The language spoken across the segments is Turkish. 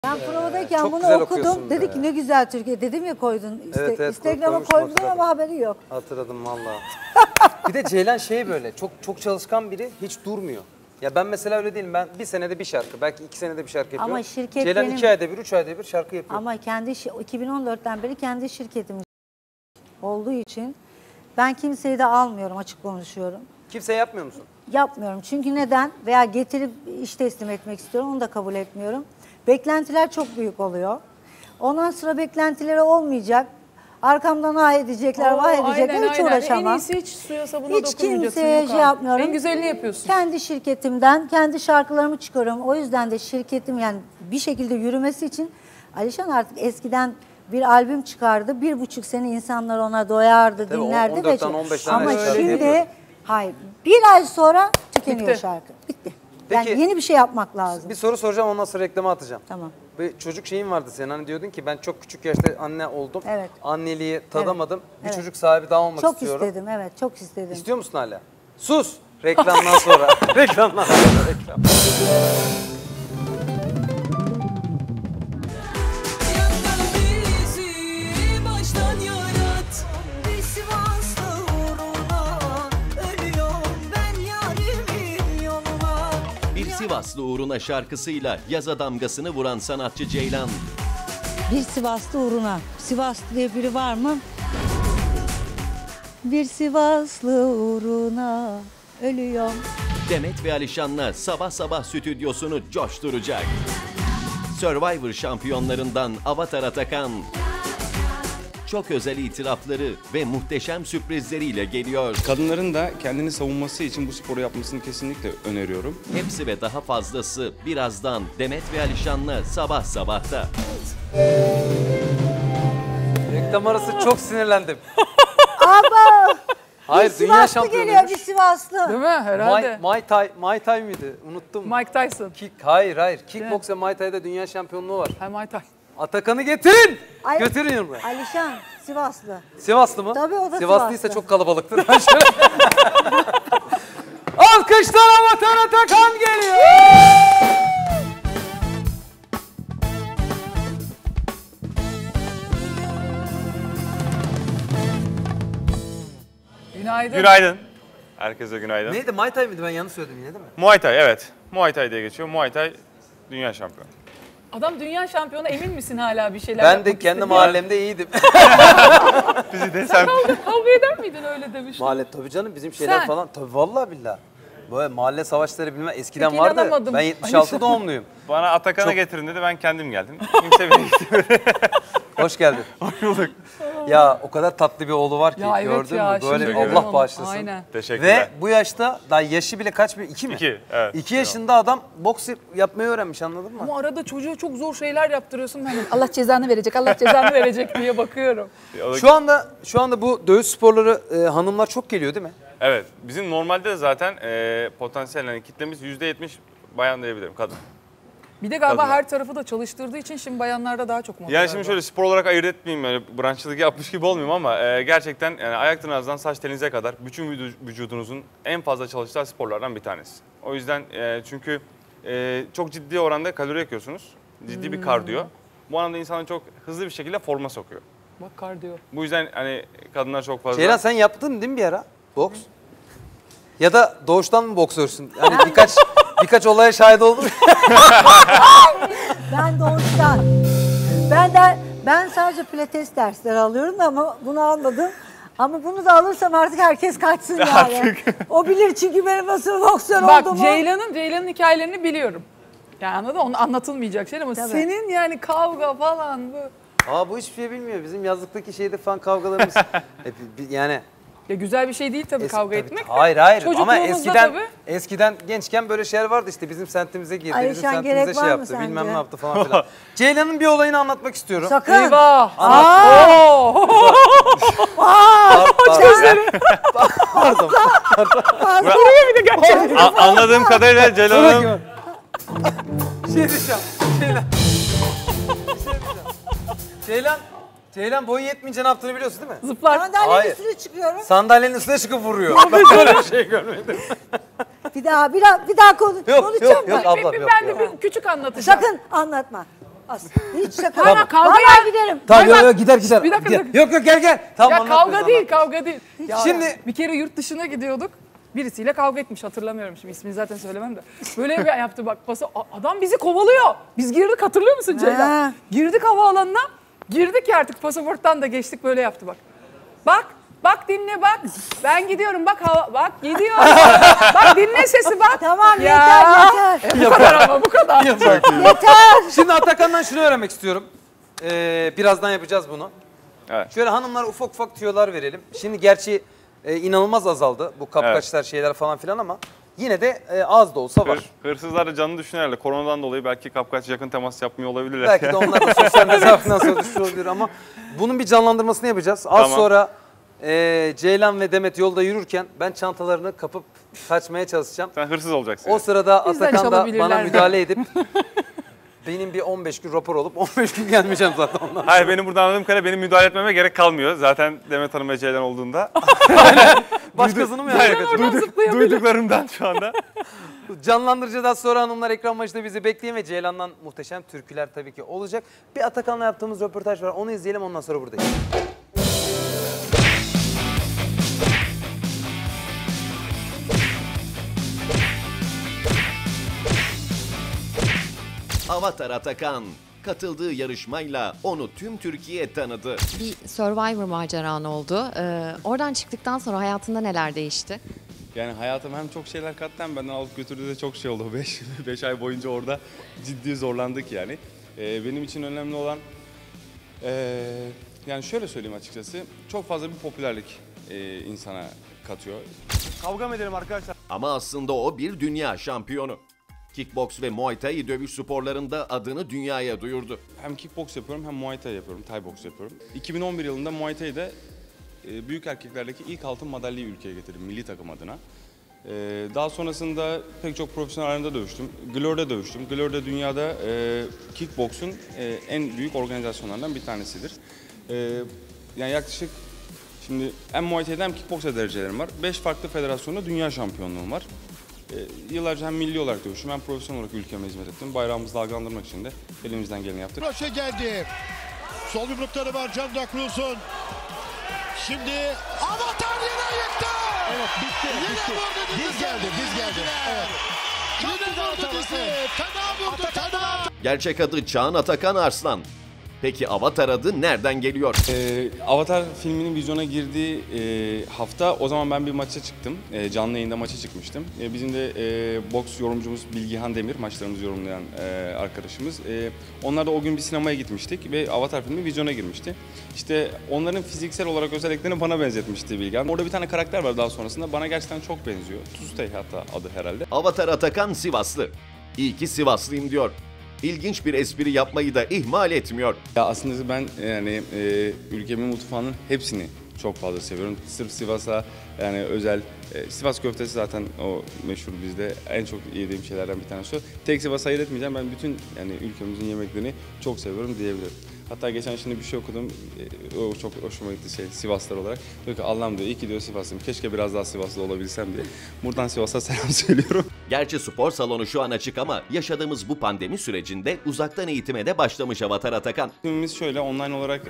Ben provadayken çok bunu güzel okudum. okuyorsun Dedi be. ki ne güzel Türkiye. Dedim ya koydun. İşte Evet, Instagram'a koymuştum, koydum hatırladım. ama haberi yok. Hatırladım valla. Bir de Ceylan şey böyle çok çalışkan biri, hiç durmuyor. Ya ben mesela öyle değilim. Ben bir senede bir şarkı, belki 2 senede bir şarkı yapıyorum. Ama şirket Ceylan benim- 2 ayda bir, 3 ayda bir şarkı yapıyor. Ama 2014'ten beri kendi şirketim olduğu için ben kimseyi de almıyorum, açık konuşuyorum. Kimseye yapmıyor musun? Yapmıyorum. Çünkü neden? Veya getirip iş teslim etmek istiyorum. Onu da kabul etmiyorum. Beklentiler çok büyük oluyor. Ondan sonra beklentileri olmayacak. Arkamdan ah edecekler, vah edecekler. Hiç uğraşamam. En iyisi hiç suya sabuna Hiç dokunmayacaksın. kimseye Yok şey abi. yapmıyorum. En güzelini yapıyorsun. Kendi şirketimden, kendi şarkılarımı çıkarıyorum. O yüzden de şirketim yani bir şekilde yürümesi için Alişan artık eskiden bir albüm çıkardı. 1,5 sene insanlar ona doyardı, Tabii, dinlerdi. 14 tane, 15 tane ama şarkı şimdi yapıyor. hayır. Bir ay sonra tükeniyor Bitti. şarkı. Bitti. Peki, yani yeni bir şey yapmak lazım. Bir soru soracağım, ondan sonra reklama atacağım. Tamam. Bir çocuk şeyin vardı senin, hani diyordun ki ben çok küçük yaşta anne oldum. Evet. Anneliği tadamadım. Bir Evet. çocuk sahibi daha olmak Çok istiyorum. istedim, evet, çok istedim. İstiyor musun hala? Sus! Reklamdan sonra. Reklamdan sonra. Reklam. Bizi baştan yarat. Bir Sivaslı uğruna ölüyorum ben yarimin yoluna. Bir Sivaslı uğruna şarkısıyla yaza damgasını vuran sanatçı Ceylan, Bir Sivaslı uğruna. Sivaslı diye biri var mı? Bir Sivaslı uğruna ölüyorum. Demet ve Alişan'la sabah sabah stüdyosunu coşturacak. Survivor şampiyonlarından Avatar Atakan, çok özel itirafları ve muhteşem sürprizleriyle geliyor. Kadınların da kendini savunması için bu sporu yapmasını kesinlikle öneriyorum. Hepsi ve daha fazlası birazdan Demet ve Alişan'la sabah sabahta. Reklam arası çok sinirlendim. Ama Hayır, bir dünya Sivaslı geliyor, bir şampiyonuymuş. Sivaslı. Değil mi? Herhalde. Muay Thai miydi? Unuttum. Mike Tyson. Hayır. Kickbox ve Muay Thai'de dünya şampiyonluğu var. Ha, Mike Tyson. Atakan'ı getirin! Ay- Götürün yanıma. Alişan, Sivaslı. Sivaslı mı? Tabii, o da Sivaslıysa Sivaslı. çok kalabalıktır. Ben şöyle... Alkışlar, Avatar Atakan geliyor! Günaydın. Günaydın. Herkese günaydın. Neydi? Muay Thai miydi? Ben yanlış söyledim yine değil mi? Muay Thai, evet. Muay Thai diye geçiyor. Muay Thai dünya şampiyonu. Adam dünya şampiyonu, emin misin hala bir şeyler Ben de yapmak kendi istediğine? mahallemde iyiydim. Bizi de sen... Kavga eder miydin öyle demiştin? Mahalle tabii canım, bizim şeyler Sen? falan. Tabii vallahi billahi. Böyle mahalle savaşları bilmem eskiden Peki, vardı. inanamadım. Ben 76 doğumluyum. Bana Atakan'ı getirin dedi, ben kendim geldim. Kimse beni getirmedi. Hoş geldin. Hoş bulduk. Ya o kadar tatlı bir oğlu var ki, Ya evet gördün ya, mü? Böyle şimdi Allah görüyorum onu. bağışlasın. Aynen. Teşekkürler. Ve bu yaşta daha yaşı bile kaç bir? 2 mi? 2, evet. 2 yaşında adam boks yapmayı öğrenmiş, anladın mı? Ama arada çocuğa çok zor şeyler yaptırıyorsun. Ben de, Allah cezanı verecek, Allah cezanı verecek diye bakıyorum. Şu anda bu dövüş sporları hanımlar çok geliyor değil mi? Evet, bizim normalde de zaten potansiyel yani kitlemiz %70 bayan diyebilirim, kadın. Bir de galiba Kadın. her tarafı da çalıştırdığı için şimdi bayanlarda daha çok moda. Yani şimdi şöyle spor olarak ayırt etmeyeyim, böyle branşçılık yapmış gibi olmayayım ama gerçekten yani ayak tırnağınızdan saç telinize kadar bütün vücudunuzun en fazla çalıştığı sporlardan bir tanesi. O yüzden çünkü çok ciddi oranda kalori yakıyorsunuz, ciddi bir kardiyo. Bu anlamda insanı çok hızlı bir şekilde forma sokuyor. Bak kardiyo. Bu yüzden hani kadınlar çok fazla... Ceylan, sen yaptın değil mi bir ara boks? Ya da doğuştan mı boksörsün? Hani birkaç olaya şahit oldum. Ben doğuştan. Ben sadece pilates dersleri alıyorum da ama bunu almadım. Ama bunu da alırsam artık herkes kaçsın yani. O bilir çünkü benim nasıl boksör Bak olduğumu. Ceylan'ın hikayelerini biliyorum. Yani anladın mı? Onu anlatılmayacak şey ama Tabii. senin yani kavga falan bu. Bu hiçbir şey bilmiyor. Bizim yazlıktaki şeyde falan kavgalarımız. Yani... Ya güzel bir şey değil tabii kavga tabii, etmek. de. Hayır ama Çocukluğumuzda tabii. eskiden gençken böyle şeyler vardı işte, bizim semtimize girdi, Ay, bizim şu an semtimize gerek şey var mı yaptı, sence? bilmem ne yaptı falan filan. Ceylan'ın bir olayını anlatmak istiyorum. Sakın. Eyvah. Pardon. Anladığım kadarıyla Ceylan Hanım... Şey diyeceğim. Ceylan boyu yetmeyince ne yaptığını biliyorsun değil mi? Zıplar. Sandalyenin Hayır. üstüne çıkıyorum. Sandalyenin üstüne çıkıp vuruyor. Ben böyle bir şey görmedim. Bir daha konuşacağım Yok ben. abla, yok. Ben de bir küçük anlatacağım. Sakın anlatma. Hiç şaka. Tamam, kavga Vallahi ya. giderim. Tamam Hayır, yok gider. Bir dakika, Gider. bir dakika. Yok gel. Tamam, Ya anlatmıyoruz, kavga değil, anlatmıyoruz. kavga değil. Ya, Şimdi- bir kere yurt dışına gidiyorduk. Birisiyle kavga etmiş, hatırlamıyorum şimdi, ismini zaten söylemem de. Böyle bir yaptı bak, pası, adam bizi kovalıyor. Biz girdik, hatırlıyor musun Ceylan? Ha. Girdik havaalanına, girdik ya artık, pasaporttan da geçtik, böyle yaptı bak. Bak dinle bak, ben gidiyorum bak, bak gidiyorum. Bak dinle sesi bak. Tamam Ya. yeter. Bu kadar ama, bu kadar. Yeter. Şimdi Atakan'dan şunu öğrenmek istiyorum. Birazdan yapacağız bunu. Evet. Şöyle hanımlar ufak tüyolar verelim. Şimdi gerçi inanılmaz azaldı bu kapkaçlar şeyler falan filan ama yine de az da olsa var. Hırsızlar da canını düşünüyorlar. Koronadan dolayı belki kapkaç yakın temas yapmıyor olabilirler. Belki de onlar da sosyal mesafeden sonra düşmüş olabilir ama bunun bir canlandırmasını yapacağız. Az Tamam. sonra Ceylan ve Demet yolda yürürken ben çantalarını kapıp kaçmaya çalışacağım. Sen hırsız olacaksın. O sırada Bizden Atakan da çalabilirler bana mi? müdahale edip benim bir 15 gün rapor olup 15 gün gelmeyeceğim zaten ondan. Hayır, benim burada anladığım kadarıyla benim müdahale etmeme gerek kalmıyor. Zaten Demet Hanım ve Ceylan olduğunda. Başkasını mı Hayır, yapacak? Oradan zıplayabilir. duyduklarımdan şu anda. Canlandırıcıdan sonra hanımlar ekran başında bizi bekleyin ve Ceylan'dan muhteşem türküler tabii ki olacak. Bir Atakan'la yaptığımız röportaj var. Onu izleyelim, ondan sonra buradayız. Avatar Atakan katıldığı yarışmayla onu tüm Türkiye tanıdı. Bir Survivor maceran oldu. Oradan çıktıktan sonra hayatında neler değişti? Yani hayatıma hem çok şeyler kattı hem benden alıp götürdüğü de çok şey oldu. 5 ay boyunca orada ciddi zorlandık yani. Benim için önemli olan, yani şöyle söyleyeyim açıkçası, çok fazla bir popülerlik insana katıyor. Kavga mı edelim arkadaşlar? Ama aslında o bir dünya şampiyonu. Kickboks ve Muay Thai dövüş sporlarında adını dünyaya duyurdu. Hem kickboks yapıyorum hem Muay Thai yapıyorum, Thai boks yapıyorum. 2011 yılında Muay Thai'de büyük erkeklerdeki ilk altın madalyayı ülkeye getirdim milli takım adına. Daha sonrasında pek çok profesyonel arenada dövüştüm. Glory'de dövüştüm. Glory'de dünyada kickboksun en büyük organizasyonlarından bir tanesidir. Yani yaklaşık şimdi hem Muay Thai'de hem kickboksa derecelerim var. 5 farklı federasyonda dünya şampiyonluğum var. Yıllarca hem milli olarak dövüştüm hem profesyonel olarak ülkeme hizmet ettim. Bayrağımızı dalgalandırmak için de elimizden geleni yaptık. Kroşe geldi. Sol yumrukları var Can Dakruz'un. Şimdi Avatar yine yıktı. Evet bitti. Yine vurdu dizi. Biz geldi. Evet. Yine vurdu dizi. Fena vurdu. Fena. Gerçek adı Çağan Atakan Arslan. Peki Avatar adı nereden geliyor? Avatar filminin vizyona girdiği hafta o zaman ben bir maça çıktım. Canlı yayında maça çıkmıştım. Bizim de boks yorumcumuz Bilgihan Demir, maçlarımızı yorumlayan arkadaşımız. Onlar da o gün bir sinemaya gitmiştik ve Avatar filmi vizyona girmişti. İşte onların fiziksel olarak özelliklerini bana benzetmişti Bilgihan. Orada bir tane karakter var daha sonrasında. Bana gerçekten çok benziyor. Tuztey hatta adı herhalde. Avatar Atakan Sivaslı. İyi ki Sivaslıyım diyor. İlginç bir espri yapmayı da ihmal etmiyor. Ya aslında ben yani ülkemin mutfağının hepsini çok fazla seviyorum. Sırf Sivas'a yani özel, Sivas köftesi zaten o meşhur bizde en çok yediğim şeylerden bir tanesi o. Tek Sivas'a hayır etmeyeceğim, ben bütün yani ülkemizin yemeklerini çok seviyorum diyebilirim. Hatta geçen şimdi bir şey okudum, o çok hoşuma gitti Sivaslar olarak. Diyor ki Allah'ım diyor, iyi ki diyor Sivaslıyım, keşke biraz daha Sivaslı olabilsem diye. Buradan Sivas'a selam söylüyorum. Gerçi spor salonu şu an açık ama yaşadığımız bu pandemi sürecinde uzaktan eğitime de başlamış Avatar Atakan. Filmimiz şöyle, online olarak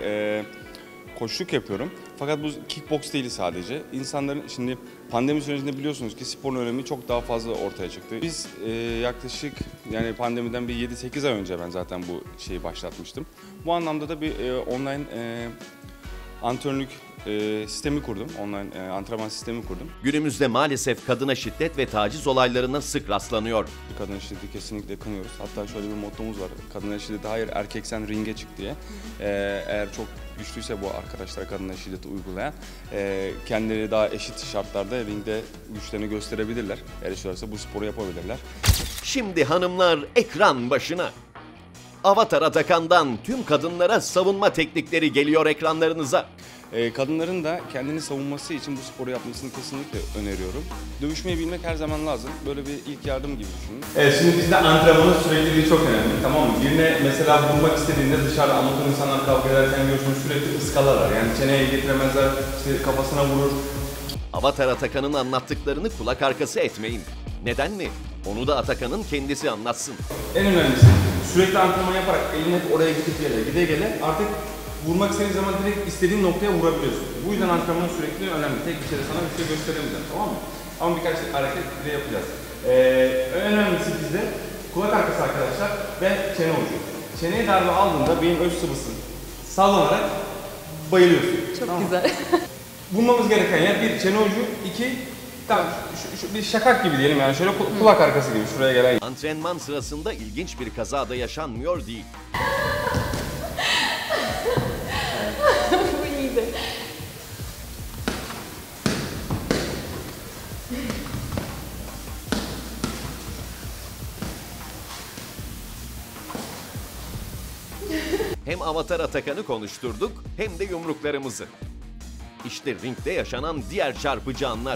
koçluk yapıyorum. Fakat bu kickboks değil sadece. İnsanların şimdi pandemi sürecinde biliyorsunuz ki sporun önemi çok daha fazla ortaya çıktı. Biz yaklaşık yani pandemiden bir 7-8 ay önce ben zaten bu şeyi başlatmıştım. Bu anlamda da bir online antrenörlük sistemi kurdum. Online antrenman sistemi kurdum. Günümüzde maalesef kadına şiddet ve taciz olaylarına sık rastlanıyor. Kadına şiddeti kesinlikle kınıyoruz. Hatta şöyle bir mottomuz var. Kadına şiddeti hayır, erkek sen ringe çık diye. Eğer çok güçlüyse bu arkadaşlar kadına şiddeti uygulayan, kendileri daha eşit şartlarda ringde güçlerini gösterebilirler. Eğer istiyorlarsa bu sporu yapabilirler. Şimdi hanımlar ekran başına. Avatar Atakan'dan tüm kadınlara savunma teknikleri geliyor ekranlarınıza. Kadınların da kendini savunması için bu sporu yapmasını kesinlikle öneriyorum. Dövüşmeyi bilmek her zaman lazım. Böyle bir ilk yardım gibi düşünün. Evet, şimdi bizde antrenmanın sürekliliği çok önemli, tamam mı? Birine mesela vurmak istediğinde dışarıda amatör insanlar kavga ederken görürsünüz sürekli ıskalarlar. Yani çeneye getiremezler, işte kafasına vurur. Avatar Atakan'ın anlattıklarını kulak arkası etmeyin. Neden mi? Onu da Atakan'ın kendisi anlatsın. En önemlisi sürekli antrenman yaparak elini hep oraya gide gele artık vurmak istediğin zaman direkt istediğin noktaya vurabiliyorsun. Bu yüzden antrenman sürekli önemli. Tek bir şeyde sana bir şey gösteremeyeceğim, tamam mı? Ama birkaç hareket bile yapacağız. En önemlisi bizde kulak arkası arkadaşlar ve çene ucu. Çeneye darbe aldığında beyin öz sıvısı sallanarak bayılıyorsun. Çok tamam. güzel. Bulmamız gereken yer bir çene ucu, iki tam bir şakak gibi diyelim yani şöyle kulak arkası gibi şuraya gelen. Antrenman sırasında ilginç bir kaza da yaşanmıyor değil. Bu iyiydi. Hem Avatar Atakan'ı konuşturduk hem de yumruklarımızı. İşte ringde yaşanan diğer çarpıcı anlar.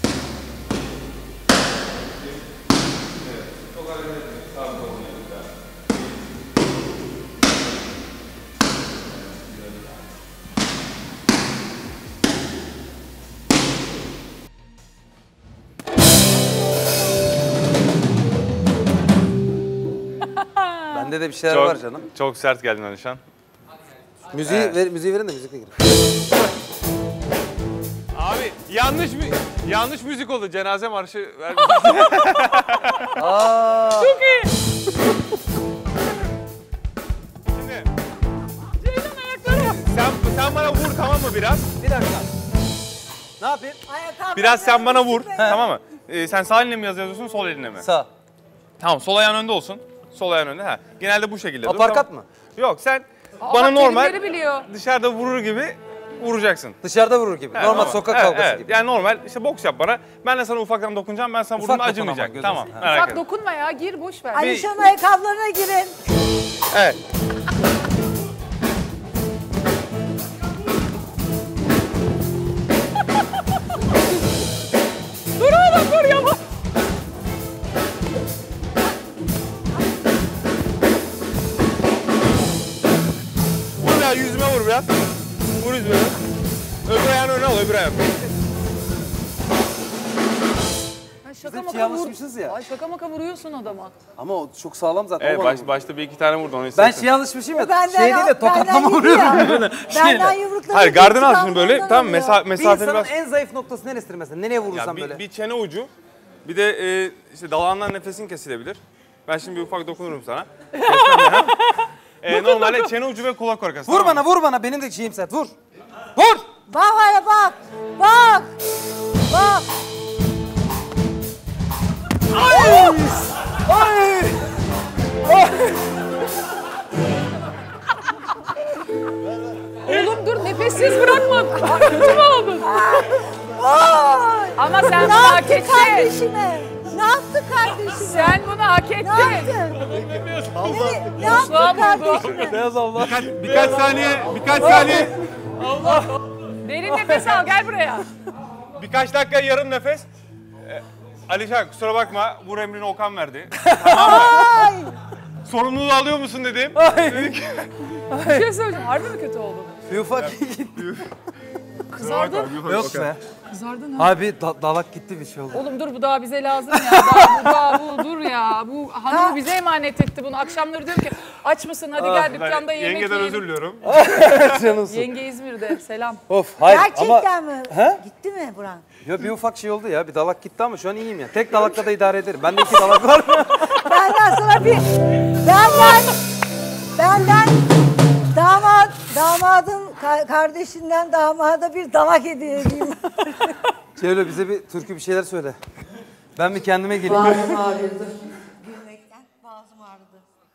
Bende de bir şeyler var canım. Çok sert geldin Alişan. Müziği, müziği verin de müzikle girin. Abi yanlış müzik oldu. Cenaze marşı ver. Çok iyi. Şimdi Ceylan ayakları. sen bana vur, tamam mı biraz? Bir dakika. Ne yapayım? Biraz sen bana vur, tamam mı? Sen sağ elinle mi yazıyorsun, sol elinle mi? Sağ. Tamam, sol ayağın önde olsun. Sol ayağın önde. Ha. Genelde bu şekilde. Aparkat mı? Yok, sen Aa, bana normal terimleri biliyor. dışarıda vurur gibi vuracaksın. Dışarıda vurur gibi. Evet, Normal sokak kavgası gibi. Yani normal işte boks yap bana. Ben de sana ufaktan dokunacağım. Ben sana Ufak vurduğumda dokun acımayacak. ama, gözünü Tamam, seveyim. merak Bak etme. dokunma ya, gir boş ver. Alişan'ın ayakkabılarına girin. Evet. Dur oğlum dur ya. Vur ya, yüzüme vur biraz. Vur yüzüme. Öbür ayağını öne al, öbür ayağını. Şaka hep maka alışmışız ya. Ay şaka maka vuruyorsun adama. Ama o çok sağlam zaten. Evet, o bana vurdu. başta bir iki tane vurdu onu Ben istersen. şey alışmışım ya. Benden, Şey değil de tokatlama vuruyorum böyle. Benden yumrukları Hayır, gardını al çıkan şunu böyle. ondan Tamam, oluyor. Bir mesafeli insanın biraz. en zayıf noktası neresidir mesela? Nereye vurursan Ya böyle? bir çene ucu, bir de işte dalağından nefesin kesilebilir. Ben şimdi bir ufak dokunurum sana. Normalde çene ucu ve kulak arkası. Vur tamam mı? bana. Benim de şeyim sert. Vur. Vur. Bak hele bak. Bak. Bak. Oğlum dur nefessiz bırakma. Kötü mü oldun? Ay. Ama sen Ne bunu hak yaptı ettin. kardeşime? Ne yaptı kardeşime? Sen bunu hak Ne ettin. yaptı? Ne yaptı kardeşime? Beyaz Allah. Birkaç saniye. Derin nefes al gel buraya. Birkaç dakika yarım nefes. Alişan kusura bakma, bu emrini Okan verdi. Ay. Sorumluluğu alıyor musun dedim. Bir şey söyleyeceğim. Harbi mi kötü oldun? Bir ufak Kızardın. yok be. Kızardın ha. Abi dalak gitti bir şey oldu. Oğlum dur bu daha bize lazım ya. Daha bu dur ya. Bu hanım bize emanet etti bunu. Akşamları diyorum ki aç mısın hadi gel dükkanda yemek Yengeden yiyelim. özür diliyorum. Canımsın. Yenge İzmir'de selam. Of hayır Gerçekten ama... mi? He? Gitti mi Burak? Ya bir ufak şey oldu ya. Bir dalak gitti ama şu an iyiyim ya. Tek dalakla da idare ederim. Bende 2 dalak var. Benden sana benden damadın kardeşinden damada bir dalak hediye edeyim. Şöyle bize bir türkü bir şeyler söyle. Ben bir kendime geleyim. Boğazım ağrıyordu. Gülmekten boğazım ağrıdı.